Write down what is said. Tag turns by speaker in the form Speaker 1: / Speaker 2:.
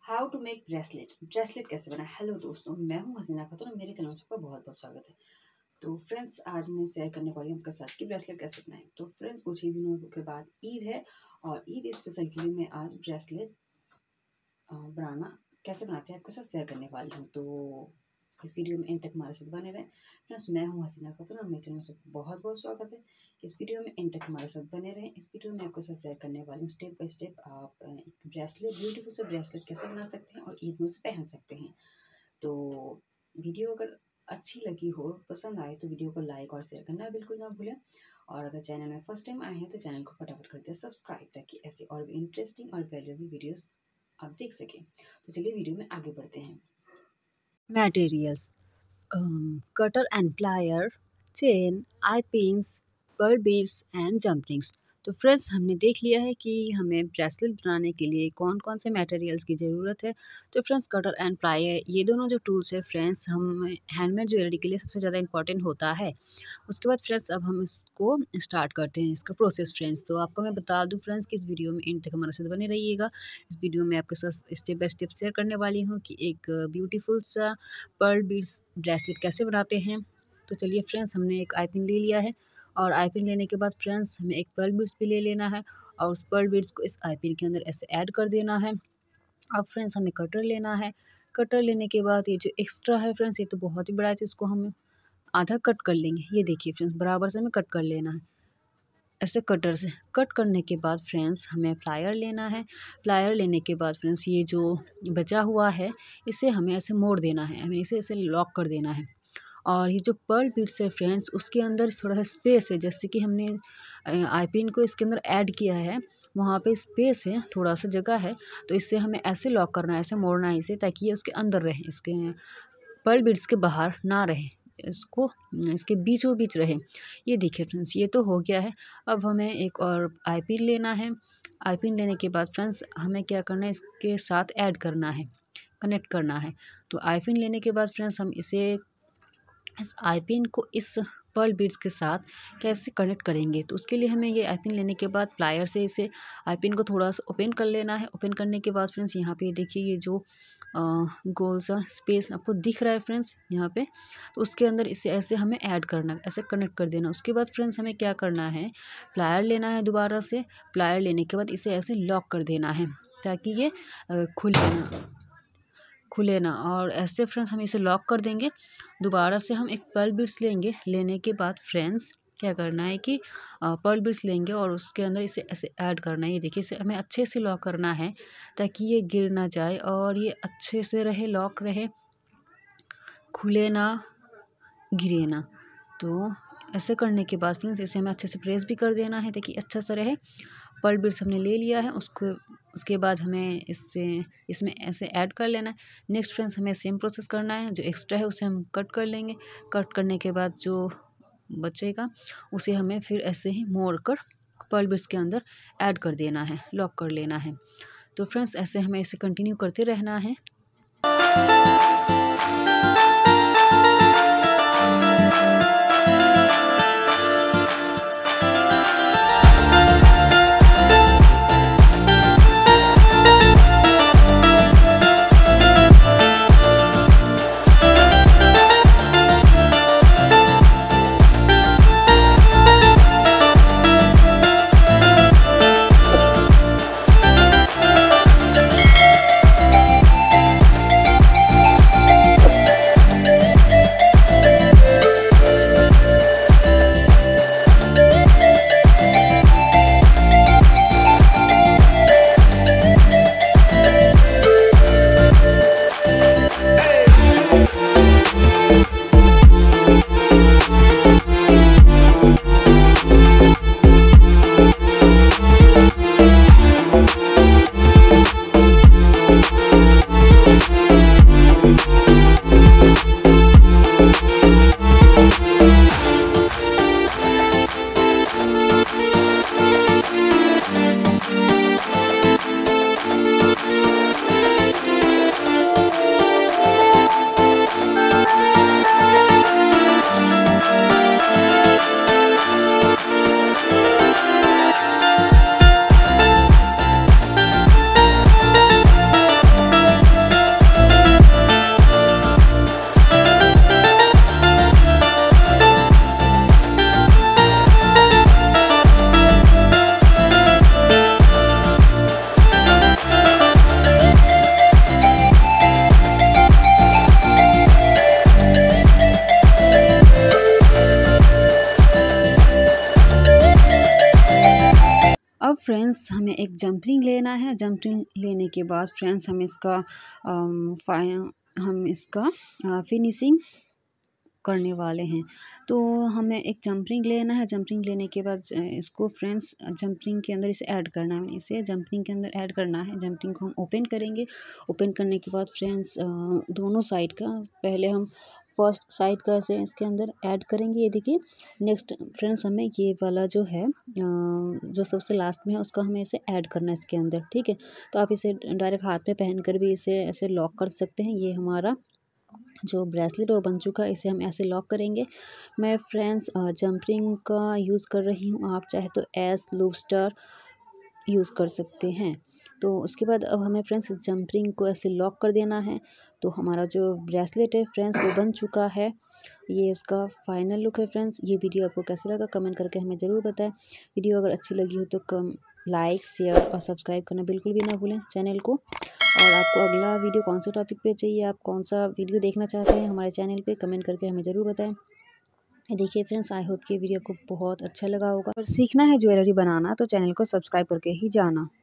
Speaker 1: How to make bracelet. Bracelet कैसे बनाए। Hello दोस्तों, मैं हूं हसीना खातून और मेरे चैनल पर बहुत बहुत स्वागत है। तो फ्रेंड्स, आज मैं शेयर करने वाली हूं आपके साथ कि ब्रेसलेट कैसे बनाएं। तो फ्रेंड्स, कुछ ही दिनों के बाद ईद है और ईद स्पेशल के लिए मैं आज ब्रेसलेट बनाना कैसे बनाते हैं आपके साथ शेयर करने वाली हूँ। तो इस वीडियो में एंड तक हमारे साथ बने रहें। फ्रेंड्स, मैं हूँ हसीना खातून और मेरे चैनल से बहुत बहुत स्वागत है। इस वीडियो में एंड तक हमारे साथ बने रहें। इस वीडियो में आपके साथ शेयर करने वाली हूँ स्टेप बाय स्टेप आप एक ब्रेसलेट, ब्यूटीफुल से ब्रेसलेट कैसे बना सकते हैं और ईद में से पहन सकते हैं। तो वीडियो अगर अच्छी लगी हो, पसंद आए, तो वीडियो को लाइक और शेयर करना बिल्कुल ना भूलें। और अगर चैनल में फर्स्ट टाइम आए हैं तो चैनल को फटाफट कर दें सब्सक्राइब, ताकि ऐसे और भी इंटरेस्टिंग और वैल्यूएबल वीडियोस आप देख सकें। तो चलिए वीडियो में आगे बढ़ते हैं।
Speaker 2: Materials: cutter and plier, chain, eye pins, pearl beads and jump rings। तो फ्रेंड्स, हमने देख लिया है कि हमें ब्रेसलेट बनाने के लिए कौन कौन से मटेरियल्स की ज़रूरत है। तो फ्रेंड्स, कटर एंड प्लायर, ये दोनों जो टूल्स है फ्रेंड्स, हम हैंडमेड ज्वेलरी के लिए सबसे ज़्यादा इंपॉर्टेंट होता है। उसके बाद फ्रेंड्स, अब हम इसको स्टार्ट करते हैं, इसका प्रोसेस फ्रेंड्स। तो आपको मैं बता दूं फ्रेंड्स कि इस वीडियो में एंड तक हमारे साथ बने रहिएगा। इस वीडियो में आपके साथ स्टेप बाय स्टेप शेयर करने वाली हूँ कि एक ब्यूटीफुल सा पर्ल बीड्स ब्रेसलेट कैसे बनाते हैं। तो चलिए फ्रेंड्स, हमने एक आई पिन ले लिया है और आई पिन लेने के बाद फ्रेंड्स हमें एक पर्ल बीड्स भी ले लेना है और उस पर्ल बीड्स को इस आई पिन के अंदर ऐसे ऐड कर देना है। अब फ्रेंड्स, हमें कटर लेना है। कटर लेने के बाद ये जो एक्स्ट्रा है फ्रेंड्स, ये तो बहुत ही बड़ा है, तो इसको हम आधा कट कर लेंगे। ये देखिए फ्रेंड्स, बराबर से हमें कट कर लेना है ऐसे कटर से। कट करने के बाद फ्रेंड्स, हमें प्लायर लेना है। प्लायर लेने के बाद फ्रेंड्स, ये जो बचा हुआ है इसे हमें ऐसे मोड़ देना है, हमें इसे ऐसे लॉक कर देना है। और ये जो पर्ल बीड्स है फ्रेंड्स, उसके अंदर थोड़ा सा स्पेस है, जैसे कि हमने आई पिन को इसके अंदर ऐड किया है, वहाँ पे स्पेस है, थोड़ा सा जगह है, तो इससे हमें ऐसे लॉक करना है, ऐसे मोड़ना है इसे, ताकि ये उसके अंदर रहे, इसके पर्ल बीड्स के बाहर ना रहे, इसको इसके बीचों बीच रहे। ये देखिए फ्रेंड्स, ये तो हो गया है। अब हमें एक और आई पिन लेना है। आई पिन लेने के बाद फ्रेंड्स, हमें क्या करना है, इसके साथ ऐड करना है, कनेक्ट करना है। तो आई पिन लेने के बाद फ्रेंड्स, हम इस आई पिन को इस पर्ल बीड्स के साथ कैसे कनेक्ट करेंगे। तो उसके लिए हमें ये आई पिन लेने के बाद प्लायर से इसे आई पिन को थोड़ा सा ओपन कर लेना है। ओपन करने के बाद फ्रेंड्स, यहाँ पे देखिए ये जो गोल सा स्पेस आपको दिख रहा है फ्रेंड्स यहाँ पे, तो उसके अंदर इसे ऐसे हमें ऐड करना, ऐसे कनेक्ट कर देना। उसके बाद फ्रेंड्स, हमें क्या करना है, प्लायर लेना है दोबारा से। प्लायर लेने के बाद इसे ऐसे लॉक कर देना है, ताकि ये खुले ना। और ऐसे फ्रेंड्स, हम इसे लॉक कर देंगे। दोबारा से हम एक पर्ल बीड्स लेंगे। लेने के बाद फ्रेंड्स, क्या करना है कि पर्ल बीड्स लेंगे और उसके अंदर इसे ऐसे ऐड करना है। ये देखिए, इसे हमें अच्छे से लॉक करना है, ताकि ये गिर ना जाए और ये अच्छे से रहे, लॉक रहे, खुले ना, गिरे ना। तो ऐसे करने के बाद फ्रेंड्स, इसे हमें अच्छे से प्रेस भी कर देना है, ताकि अच्छा सा रहे। पर्ल बीड्स हमने ले लिया है, उसके बाद हमें इसमें ऐसे ऐड कर लेना है। नेक्स्ट फ्रेंड्स, हमें सेम प्रोसेस करना है। जो एक्स्ट्रा है उसे हम कट कर लेंगे। कट करने के बाद जो बचेगा उसे हमें फिर ऐसे ही मोड़ कर पर्ल बीड्स के अंदर ऐड कर देना है, लॉक कर लेना है। तो फ्रेंड्स, ऐसे हमें इसे कंटिन्यू करते रहना है। जंप रिंग लेना है। जंप रिंग लेने के बाद फ्रेंड्स हम इसका फिनिशिंग करने वाले हैं। तो हमें एक जंप रिंग लेना है। जंप रिंग लेने के बाद इसको फ्रेंड्स जंप रिंग के अंदर इसे ऐड करना है। इसे जंप रिंग के अंदर ऐड करना है। जंप रिंग को हम ओपन करेंगे। ओपन करने के बाद फ्रेंड्स दोनों साइड का, पहले हम फर्स्ट साइड का इसे इसके अंदर ऐड करेंगे। ये देखिए। नेक्स्ट फ्रेंड्स हमें ये वाला जो है जो सबसे लास्ट में है उसका हमें इसे ऐड करना है इसके अंदर, ठीक है। तो आप इसे डायरेक्ट हाथ में पहन कर भी इसे ऐसे लॉक कर सकते हैं। ये हमारा जो ब्रेसलेट वो बन चुका है। इसे हम ऐसे लॉक करेंगे। मैं फ्रेंड्स जंप रिंग का यूज़ कर रही हूँ। आप चाहे तो एस लूप स्टार यूज़ कर सकते हैं। तो उसके बाद अब हमें फ्रेंड्स जंप रिंग को ऐसे लॉक कर देना है। तो हमारा जो ब्रेसलेट है फ्रेंड्स वो बन चुका है। ये इसका फाइनल लुक है फ्रेंड्स। ये वीडियो आपको कैसा लगा कमेंट करके हमें ज़रूर बताएं। वीडियो अगर अच्छी लगी हो तो लाइक, शेयर और सब्सक्राइब करना बिल्कुल भी ना भूलें चैनल को। और आपको अगला वीडियो कौन से टॉपिक पे चाहिए, आप कौन सा वीडियो देखना चाहते हैं हमारे चैनल पे, कमेंट करके हमें ज़रूर बताएं। देखिए फ्रेंड्स, आई होप कि वीडियो आपको बहुत अच्छा लगा होगा। और सीखना है ज्वेलरी बनाना तो चैनल को सब्सक्राइब करके ही जाना।